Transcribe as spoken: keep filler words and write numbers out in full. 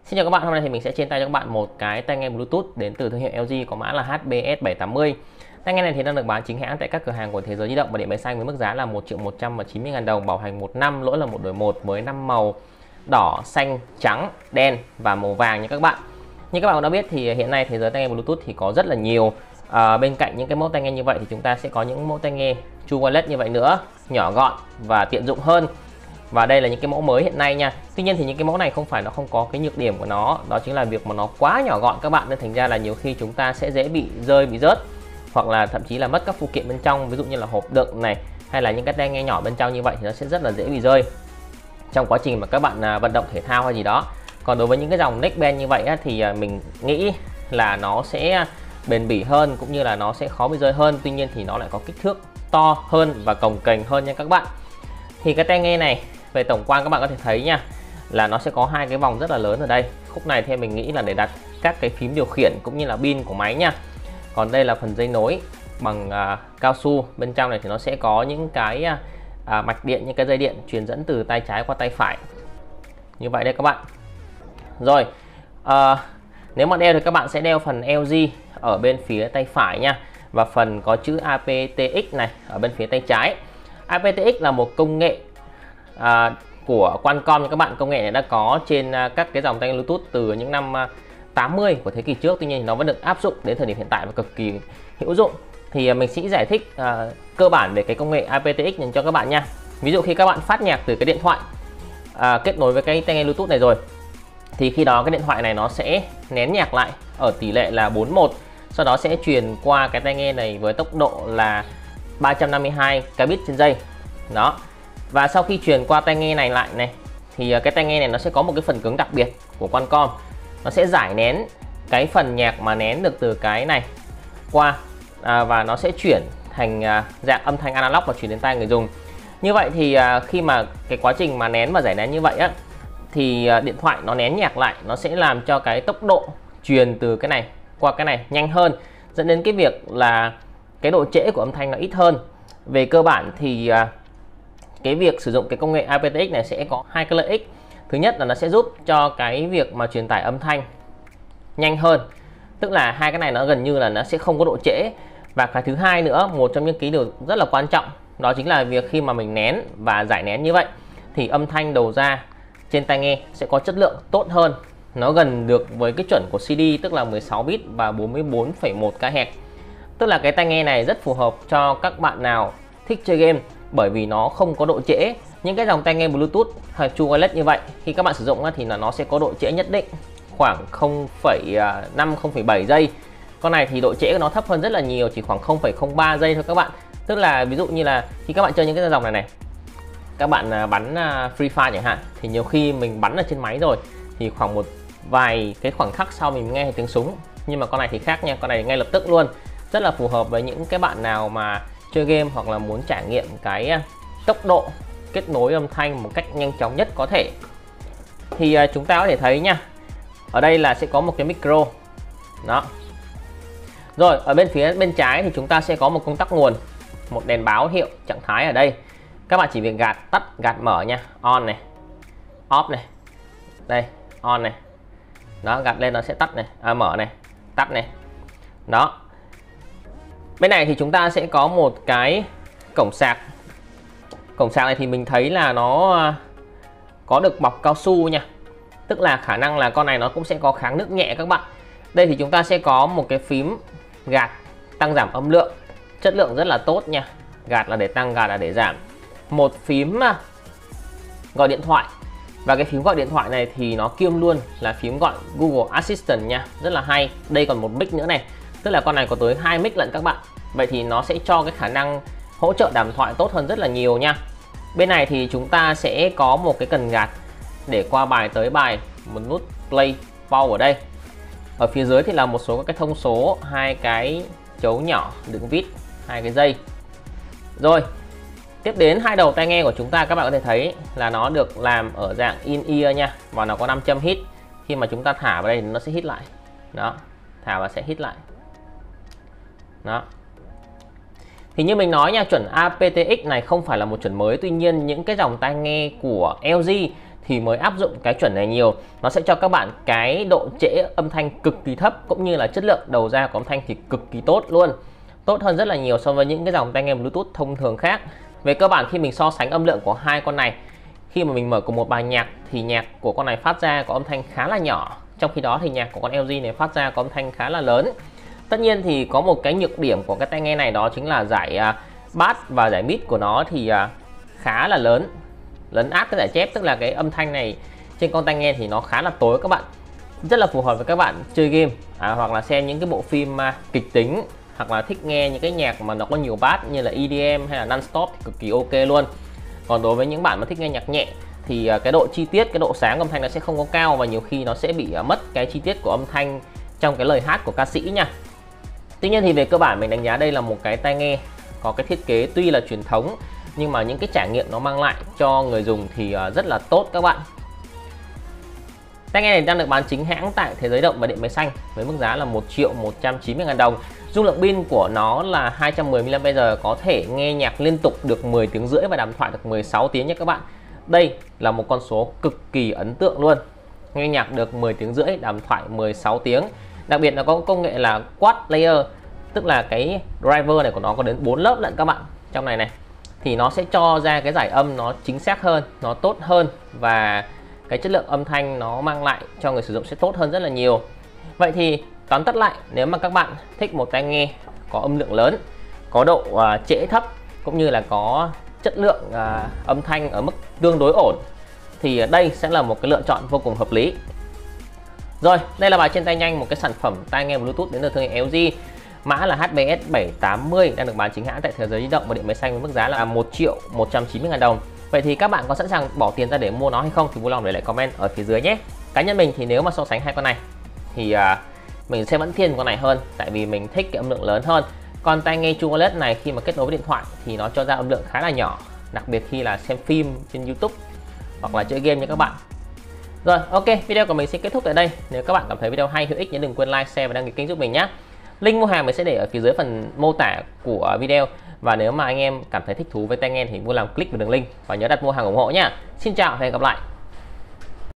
Xin chào các bạn, hôm nay thì mình sẽ trên tay cho các bạn một cái tai nghe Bluetooth đến từ thương hiệu lờ giê có mã là H B S bảy tám mươi. Tai nghe này thì đang được bán chính hãng tại các cửa hàng của Thế Giới Di động và Điện Máy Xanh với mức giá là một triệu một trăm chín mươi nghìn đồng, bảo hành một năm, lỗi là một đổi một với năm màu đỏ, xanh, trắng, đen và màu vàng nha các bạn. Như các bạn cũng đã biết thì hiện nay thế giới tai nghe Bluetooth thì có rất là nhiều. À, bên cạnh những cái mẫu tai nghe như vậy thì chúng ta sẽ có những mẫu tai nghe True Wireless như vậy nữa, nhỏ gọn và tiện dụng hơn. Và đây là những cái mẫu mới hiện nay nha. Tuy nhiên thì những cái mẫu này không phải nó không có cái nhược điểm của nó, đó chính là việc mà nó quá nhỏ gọn các bạn, nên thành ra là nhiều khi chúng ta sẽ dễ bị rơi, bị rớt, hoặc là thậm chí là mất các phụ kiện bên trong, ví dụ như là hộp đựng này hay là những cái tai nghe nhỏ bên trong như vậy thì nó sẽ rất là dễ bị rơi trong quá trình mà các bạn vận động thể thao hay gì đó. Còn đối với những cái dòng neckband như vậy á, thì mình nghĩ là nó sẽ bền bỉ hơn cũng như là nó sẽ khó bị rơi hơn. Tuy nhiên thì nó lại có kích thước to hơn và cồng kềnh hơn nha các bạn. Thì cái tai nghe này về tổng quan các bạn có thể thấy nha, là nó sẽ có hai cái vòng rất là lớn ở đây. Khúc này thì mình nghĩ là để đặt các cái phím điều khiển cũng như là pin của máy nha. Còn đây là phần dây nối bằng uh, cao su. Bên trong này thì nó sẽ có những cái uh, mạch điện, những cái dây điện truyền dẫn từ tay trái qua tay phải như vậy đây các bạn. Rồi uh, nếu mà đeo thì các bạn sẽ đeo phần lờ giê ở bên phía tay phải nha, và phần có chữ a pê tê ích này ở bên phía tay trái. a pê tê ích là một công nghệ à, của Qualcomm các bạn. Công nghệ này đã có trên à, các cái dòng tai nghe Bluetooth từ những năm à, tám mươi của thế kỷ trước. Tuy nhiên thì nó vẫn được áp dụng đến thời điểm hiện tại và cực kỳ hữu dụng. Thì à, mình sẽ giải thích à, cơ bản về cái công nghệ a pê tê ích dành cho các bạn nha. Ví dụ khi các bạn phát nhạc từ cái điện thoại à, kết nối với cái tai nghe Bluetooth này rồi, thì khi đó cái điện thoại này nó sẽ nén nhạc lại ở tỷ lệ là bốn một, sau đó sẽ truyền qua cái tai nghe này với tốc độ là ba trăm năm mươi hai cái bit trên giây đó. Và sau khi truyền qua tai nghe này lại này thì cái tai nghe này nó sẽ có một cái phần cứng đặc biệt của Qualcomm, nó sẽ giải nén cái phần nhạc mà nén được từ cái này qua à, và nó sẽ chuyển thành à, dạng âm thanh analog và chuyển đến tai người dùng. Như vậy thì à, khi mà cái quá trình mà nén và giải nén như vậy á, thì à, điện thoại nó nén nhạc lại, nó sẽ làm cho cái tốc độ truyền từ cái này qua cái này nhanh hơn, dẫn đến cái việc là cái độ trễ của âm thanh nó ít hơn. Về cơ bản thì à, cái việc sử dụng cái công nghệ a pê tê ích này sẽ có hai cái lợi ích. Thứ nhất là nó sẽ giúp cho cái việc mà truyền tải âm thanh nhanh hơn, tức là hai cái này nó gần như là nó sẽ không có độ trễ. Và cái thứ hai nữa, một trong những cái điều rất là quan trọng, đó chính là việc khi mà mình nén và giải nén như vậy thì âm thanh đầu ra trên tai nghe sẽ có chất lượng tốt hơn, nó gần được với cái chuẩn của xê đê, tức là mười sáu bit và bốn mươi bốn phẩy một ki héc. Tức là cái tai nghe này rất phù hợp cho các bạn nào thích chơi game, bởi vì nó không có độ trễ. Những cái dòng tai nghe Bluetooth hay True Wireless như vậy, khi các bạn sử dụng thì là nó sẽ có độ trễ nhất định, khoảng không phẩy năm không phẩy bảy giây. Con này thì độ trễ của nó thấp hơn rất là nhiều, chỉ khoảng không phẩy không ba giây thôi các bạn. Tức là ví dụ như là khi các bạn chơi những cái dòng này này, các bạn bắn Free Fire chẳng hạn, thì nhiều khi mình bắn ở trên máy rồi thì khoảng một vài cái khoảng khắc sau mình nghe thấy tiếng súng. Nhưng mà con này thì khác nha, con này ngay lập tức luôn, rất là phù hợp với những cái bạn nào mà chơi game hoặc là muốn trải nghiệm cái tốc độ kết nối âm thanh một cách nhanh chóng nhất có thể. Thì uh, chúng ta có thể thấy nha, ở đây là sẽ có một cái micro đó. Rồi ở bên phía bên trái thì chúng ta sẽ có một công tắc nguồn, một đèn báo hiệu trạng thái ở đây. Các bạn chỉ việc gạt tắt, gạt mở nha, on này, off này, đây on này đó, gạt lên nó sẽ tắt này, à, mở này, tắt này đó. Bên này thì chúng ta sẽ có một cái cổng sạc. Cổng sạc này thì mình thấy là nó có được bọc cao su nha, tức là khả năng là con này nó cũng sẽ có kháng nước nhẹ các bạn. Đây thì chúng ta sẽ có một cái phím gạt tăng giảm âm lượng, chất lượng rất là tốt nha. Gạt là để tăng, gạt là để giảm. Một phím gọi điện thoại, và cái phím gọi điện thoại này thì nó kiêm luôn là phím gọi Google Assistant nha, rất là hay. Đây còn một mic nữa này, tức là con này có tới hai mic lận các bạn. Vậy thì nó sẽ cho cái khả năng hỗ trợ đàm thoại tốt hơn rất là nhiều nha. Bên này thì chúng ta sẽ có một cái cần gạt để qua bài tới bài, một nút play pause ở đây. Ở phía dưới thì là một số các cái thông số, hai cái chấu nhỏ đựng vít, hai cái dây. Rồi tiếp đến hai đầu tai nghe của chúng ta, các bạn có thể thấy là nó được làm ở dạng in ear nha, và nó có năm châm hít. Khi mà chúng ta thả vào đây thì nó sẽ hít lại đó, thả và sẽ hít lại đó. Thì như mình nói nha, chuẩn a pê tê ích này không phải là một chuẩn mới. Tuy nhiên những cái dòng tai nghe của lờ giê thì mới áp dụng cái chuẩn này nhiều. Nó sẽ cho các bạn cái độ trễ âm thanh cực kỳ thấp, cũng như là chất lượng đầu ra của âm thanh thì cực kỳ tốt luôn, tốt hơn rất là nhiều so với những cái dòng tai nghe Bluetooth thông thường khác. Về cơ bản khi mình so sánh âm lượng của hai con này, khi mà mình mở cùng một bài nhạc thì nhạc của con này phát ra có âm thanh khá là nhỏ, trong khi đó thì nhạc của con L G này phát ra có âm thanh khá là lớn. Tất nhiên thì có một cái nhược điểm của cái tai nghe này, đó chính là giải uh, bass và giải mid của nó thì uh, khá là lớn, lấn át cái giải chép, tức là cái âm thanh này trên con tai nghe thì nó khá là tối các bạn, rất là phù hợp với các bạn chơi game à, hoặc là xem những cái bộ phim uh, kịch tính, hoặc là thích nghe những cái nhạc mà nó có nhiều bass như là E D M hay là non-stop thì cực kỳ ok luôn. Còn đối với những bạn mà thích nghe nhạc nhẹ thì cái độ chi tiết, cái độ sáng âm thanh nó sẽ không có cao, và nhiều khi nó sẽ bị mất cái chi tiết của âm thanh trong cái lời hát của ca sĩ nha. Tuy nhiên thì về cơ bản mình đánh giá đây là một cái tai nghe có cái thiết kế tuy là truyền thống, nhưng mà những cái trải nghiệm nó mang lại cho người dùng thì rất là tốt các bạn. Tai nghe này đang được bán chính hãng tại Thế Giới Động và Điện Máy Xanh với mức giá là một triệu một trăm chín mươi ngàn đồng. Dung lượng pin của nó là hai trăm mười mi li am pe giờ, có thể nghe nhạc liên tục được mười tiếng rưỡi và đàm thoại được mười sáu tiếng nha các bạn. Đây là một con số cực kỳ ấn tượng luôn. Nghe nhạc được mười tiếng rưỡi, đàm thoại mười sáu tiếng. Đặc biệt nó có công nghệ là quad layer, tức là cái driver này của nó có đến bốn lớp lận các bạn. Trong này này thì nó sẽ cho ra cái giải âm nó chính xác hơn, nó tốt hơn, và cái chất lượng âm thanh nó mang lại cho người sử dụng sẽ tốt hơn rất là nhiều. Vậy thì tóm tắt lại, nếu mà các bạn thích một tai nghe có âm lượng lớn, có độ uh, trễ thấp, cũng như là có chất lượng uh, âm thanh ở mức tương đối ổn, thì đây sẽ là một cái lựa chọn vô cùng hợp lý. Rồi, đây là bài trên tay nhanh một cái sản phẩm tai nghe Bluetooth đến từ thương hiệu L G. Mã là H B S bảy tám mươi, đang được bán chính hãng tại Thế Giới Di Động và Điện Máy Xanh với mức giá là một triệu một trăm chín mươi ngàn đồng. Vậy thì các bạn có sẵn sàng bỏ tiền ra để mua nó hay không thì vui lòng để lại comment ở phía dưới nhé. Cá nhân mình thì nếu mà so sánh hai con này thì uh, mình sẽ vẫn thiên con này hơn, tại vì mình thích cái âm lượng lớn hơn. Còn tai nghe True Wireless này khi mà kết nối với điện thoại thì nó cho ra âm lượng khá là nhỏ, đặc biệt khi là xem phim trên YouTube hoặc là chơi game nha các bạn. Rồi, ok, video của mình xin kết thúc tại đây. Nếu các bạn cảm thấy video hay, hữu ích, nhớ đừng quên like, share và đăng ký kênh giúp mình nhé. Link mua hàng mình sẽ để ở phía dưới phần mô tả của video. Và nếu mà anh em cảm thấy thích thú với tai nghe thì vui lòng click vào đường link và nhớ đặt mua hàng ủng hộ nhé. Xin chào và hẹn gặp lại.